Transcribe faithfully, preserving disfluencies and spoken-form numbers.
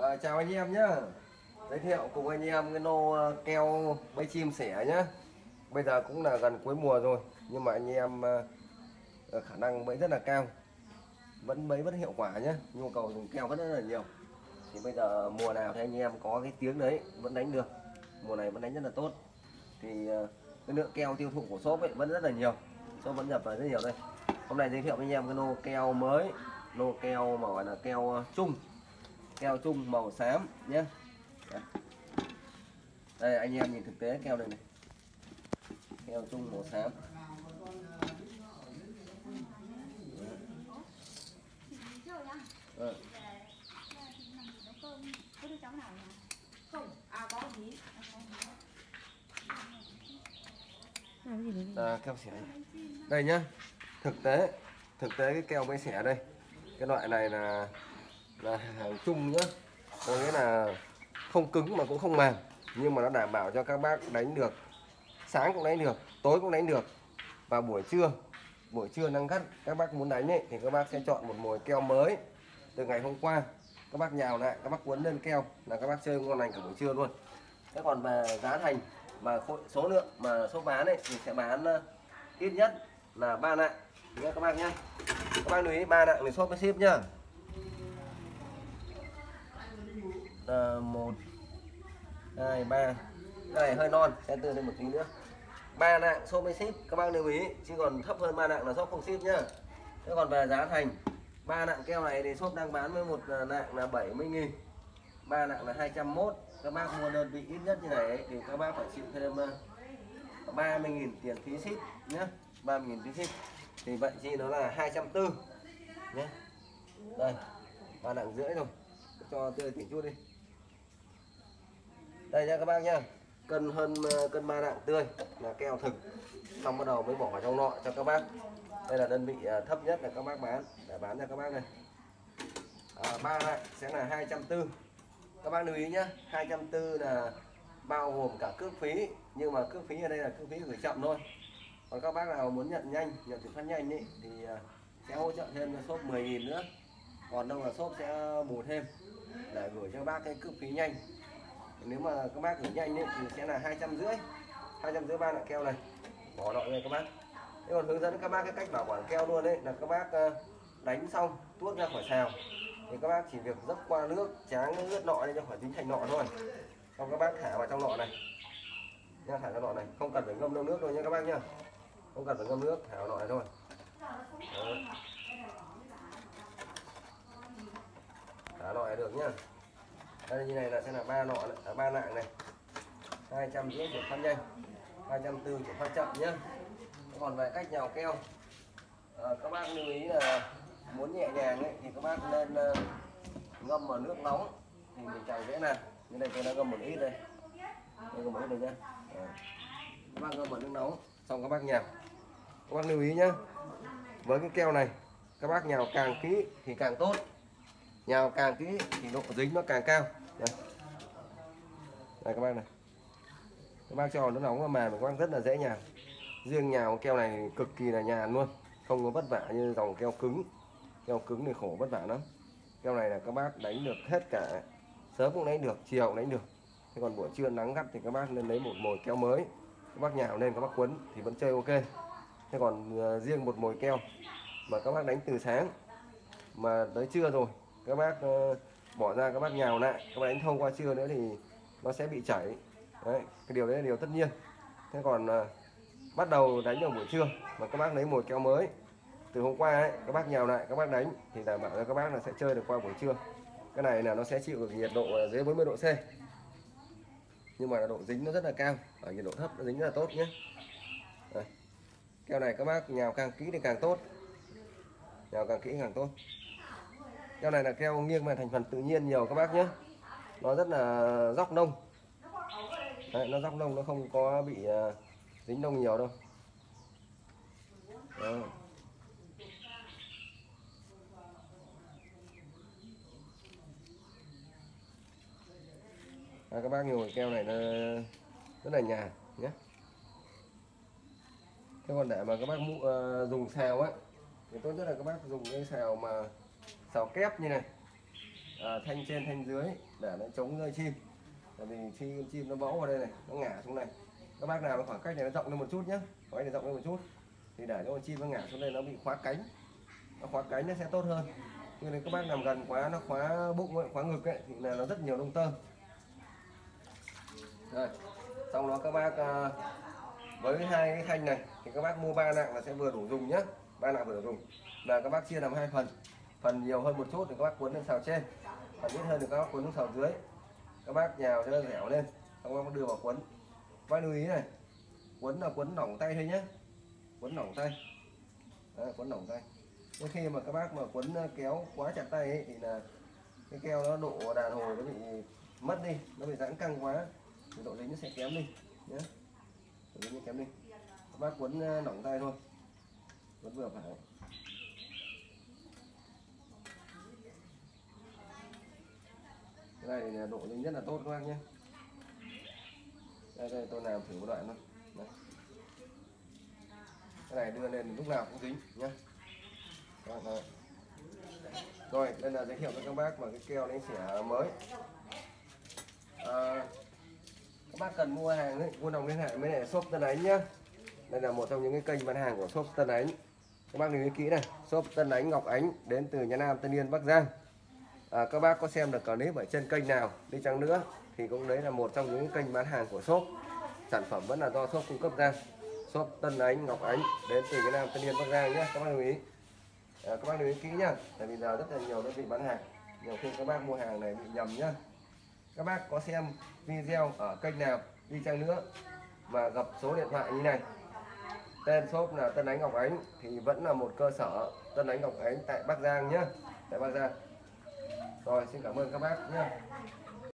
À, chào anh em nhé. Giới thiệu cùng anh em cái nô keo bẫy chim sẻ nhé. Bây giờ cũng là gần cuối mùa rồi, nhưng mà anh em uh, khả năng bẫy rất là cao, vẫn bẫy vẫn hiệu quả nhé. Nhu cầu dùng keo vẫn rất là nhiều. Thì bây giờ mùa nào thì anh em có cái tiếng đấy vẫn đánh được. Mùa này vẫn đánh rất là tốt. Thì uh, cái lượng keo tiêu thụ của shop ấy vẫn rất là nhiều. Shop vẫn nhập vào rất nhiều đây. Hôm nay giới thiệu với anh em cái nô keo mới, nô keo mà gọi là keo chung, keo chung màu xám nhé. Đây anh em nhìn thực tế keo đây này, keo chung màu xám. À, keo xẻ đây nhá. Thực tế thực tế cái keo bẫy xẻ đây, cái loại này là là hàng chung nhá, có nghĩa là không cứng mà cũng không mềm, nhưng mà nó đảm bảo cho các bác đánh được, sáng cũng đánh được, tối cũng đánh được. Và buổi trưa buổi trưa nắng gắt các bác muốn đánh ấy, thì các bác sẽ chọn một mồi keo mới từ ngày hôm qua, các bác nhào lại, các bác quấn lên keo là các bác chơi ngon lành cả buổi trưa luôn. Thế còn về giá thành và số lượng mà số bán ấy thì sẽ bán ít nhất là ba nạng nhé các bác nhé. Các bác lưu ý ba nạng thì shop với ship nhá. À, một hai ba, cái này hơi non, sẽ từ lên một tí nữa. Ba nạng shop với ship các bác lưu ý, chứ còn thấp hơn ba nạng là shop không ship nhá. Thế còn về giá thành, ba nạng keo này thì shop đang bán với một nạng là bảy mươi nghìn, ba nạng là hai trăm mốt. Các bác mua đơn vị ít nhất như này ấy, thì các bác phải chịu thêm ba mươi nghìn tiền phí ship nhé, ba mươi nghìn phí ship. Thì vậy chi nó là hai trăm tư nhé. Đây, ba nạng rưỡi rồi, cho tươi tỉnh chút đi. Đây nha các bác nhá, cân hơn cân ba nạng tươi là keo thực, xong bắt đầu mới bỏ vào trong nọ cho các bác. Đây là đơn vị thấp nhất là các bác bán để bán cho các bác này. À, ba nạng sẽ là hai trăm tư. Các bác lưu ý nhé, hai trăm tư là bao gồm cả cước phí, nhưng mà cước phí ở đây là cước phí gửi chậm thôi. Còn các bác nào muốn nhận nhanh, nhận chuyển phát nhanh ý, thì sẽ hỗ trợ thêm cho shop mười nghìn nữa. Còn đâu là shop sẽ bù thêm để gửi cho bác cái cước phí nhanh. Nếu mà các bác gửi nhanh ý, thì sẽ là hai trăm rưỡi, hai trăm rưỡi ba nạng keo này, bỏ nội này các bác. Thế còn hướng dẫn các bác cái cách bảo quản keo luôn đấy, là các bác đánh xong tuốt ra khỏi xào thì các bác chỉ việc dốc qua nước, tráng nước ướt nọ để cho khỏi dính thành nọ thôi. Xong các bác thả vào trong nọ này nha, thả vào nọ này, không cần phải ngâm đâu nước đâu nha các bác nhá, không cần phải ngâm nước, thả vào nọ này thôi. Đó. Thả nọ này được nhá. Đây như này là sẽ là ba nọ này, ba nạng này, hai trăm rưỡi chuyển phát nhanh, hai trăm tư chuyển phát chậm nhá. Còn về cách nhào keo, à, các bác lưu ý là muốn nhẹ nhàng ấy, thì các bác nên uh, ngâm vào nước nóng thì mình càng dễ làm. Như đây tôi đã ngâm một ít đây, đây ngâm một ít đây nhá. À. Các bác ngâm vào nước nóng xong các bác nhào. Các bác lưu ý nhá, với cái keo này các bác nhào càng kỹ thì càng tốt, nhào càng kỹ thì độ dính nó càng cao. Đây, đây các bác này, các bác cho nước nóng mà các bác rất là dễ nhào. Riêng nhào keo này cực kỳ là nhàn luôn, không có vất vả như dòng keo cứng. Keo cứng thì khổ vất vả lắm. Keo này là các bác đánh được hết cả, sớm cũng đánh được, chiều cũng đánh được. Thế còn buổi trưa nắng gắt thì các bác nên lấy một mồi keo mới, các bác nhào lên các bác quấn thì vẫn chơi ok. Thế còn uh, riêng một mồi keo mà các bác đánh từ sáng mà tới trưa rồi, các bác uh, bỏ ra các bác nhào lại, các bác đánh thông qua trưa nữa thì nó sẽ bị chảy. Đấy, cái điều đấy là điều tất nhiên. Thế còn uh, bắt đầu đánh vào buổi trưa mà các bác lấy mồi keo mới từ hôm qua ấy, các bác nhào lại các bác đánh thì đảm bảo cho các bác là sẽ chơi được qua buổi trưa. Cái này là nó sẽ chịu được nhiệt độ dưới bốn mươi độ C, nhưng mà độ dính nó rất là cao, ở nhiệt độ thấp nó dính rất là tốt nhé. Đây. Keo này các bác nhào càng kỹ thì càng tốt, nhào càng kỹ càng tốt. Keo này là keo nghiêng về thành phần tự nhiên nhiều các bác nhé, nó rất là dóc nông. Đấy, nó dóc nông, nó không có bị uh, dính nông nhiều đâu. Đó. À, các bác ngồi keo này nó rất là nhàn nhé. Thế còn để mà các bác mụ, uh, dùng xào ấy thì tốt nhất là các bác dùng cái xào mà xào kép như này. à, thanh trên thanh dưới để nó chống rơi chim. Tại vì khi con chim nó bẫu vào đây này, nó ngả xuống này, các bác nào khoảng cách này nó rộng lên một chút nhé, khoảng này rộng lên một chút thì để cho con chim nó ngả xuống đây nó bị khóa cánh, nó khóa cánh nó sẽ tốt hơn. Nhưng nếu các bác nằm gần quá nó khóa bụng ấy, khóa ngực ấy, thì là nó rất nhiều lông tơ. Rồi, xong đó các bác uh, với hai cái khanh này thì các bác mua ba nạng là sẽ vừa đủ dùng nhé, ba nạng vừa đủ dùng. Là các bác chia làm hai phần, phần nhiều hơn một chút thì các bác cuốn lên xào trên, phần ít hơn thì các bác cuốn lên xào dưới. Các bác nhào cho nó dẻo lên, các bác đưa vào cuốn. Các bác lưu ý này, cuốn là cuốn lỏng tay thôi nhé, cuốn lỏng tay. Đấy, cuốn lỏng tay. Nên khi mà các bác mà cuốn kéo quá chặt tay ấy, thì là cái keo nó độ đàn hồi nó bị mất đi, nó bị giãn căng quá thì độ dính nó sẽ kém đi nhé, độ dính nó kém đi. Các bác cuốn lỏng tay thôi, cuốn vừa phải. Cái này thì độ dính rất là tốt các bác nhé. Đây, đây tôi làm thử một đoạn thôi. Đây. Cái này đưa lên lúc nào cũng dính nhé. Rồi, đây là giới thiệu với các bác mà cái keo đánh xẻ mới. À, các bác cần mua hàng ấy, mua đồng liên hệ với lại shop Tân Ánh nhá. Đây là một trong những cái kênh bán hàng của shop Tân Ánh. Các bác lưu ý kỹ này, shop Tân Ánh Ngọc Ánh đến từ Nha Nam, Tân Yên, Bắc Giang. À, các bác có xem được clip ở trên kênh nào đi chăng nữa thì cũng đấy là một trong những kênh bán hàng của shop. Sản phẩm vẫn là do shop cung cấp ra. Shop Tân Ánh Ngọc Ánh đến từ Nha Nam, Tân Yên, Bắc Giang nhé. Các bác lưu ý. À, các bác lưu ý kỹ nhá. Tại vì giờ rất là nhiều đơn vị bán hàng, nhiều khi các bác mua hàng này bị nhầm nhá. Các bác có xem video ở kênh nào đi chăng nữa mà gặp số điện thoại như này, tên shop là Tân Ánh Ngọc Ánh thì vẫn là một cơ sở Tân Ánh Ngọc Ánh tại Bắc Giang nhé, tại Bắc Giang. Rồi, xin cảm ơn các bác nhé.